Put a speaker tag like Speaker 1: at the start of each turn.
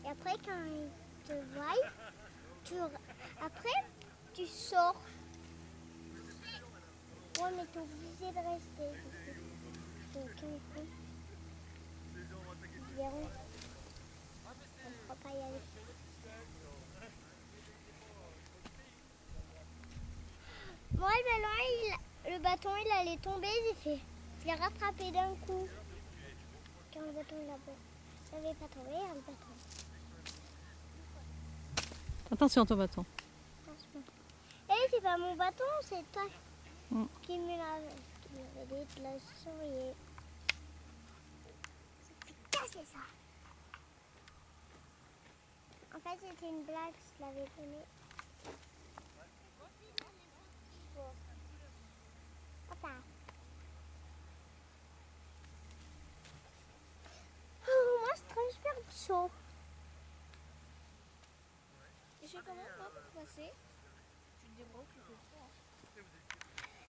Speaker 1: Et après, quand il te voit, après, tu sors. Ouais, mais t'es obligé de rester. Donc, ils verront. On ne pourra pas y aller. Moi, le bâton, il allait tomber. Je l'ai rattrapé d'un coup. Quand le bâton, il n'avait pas tombé, le bâton.
Speaker 2: Attention à ton bâton.
Speaker 1: Eh, c'est pas mon bâton, c'est toi qui me l'avait dit de la sourire. C'est cassé ça. En fait, c'était une blague, je l'avais donné. Papa. Oh, moi, je transpire chaud.
Speaker 3: Et je sais comment, moi, pour passer, tu te débrouilles.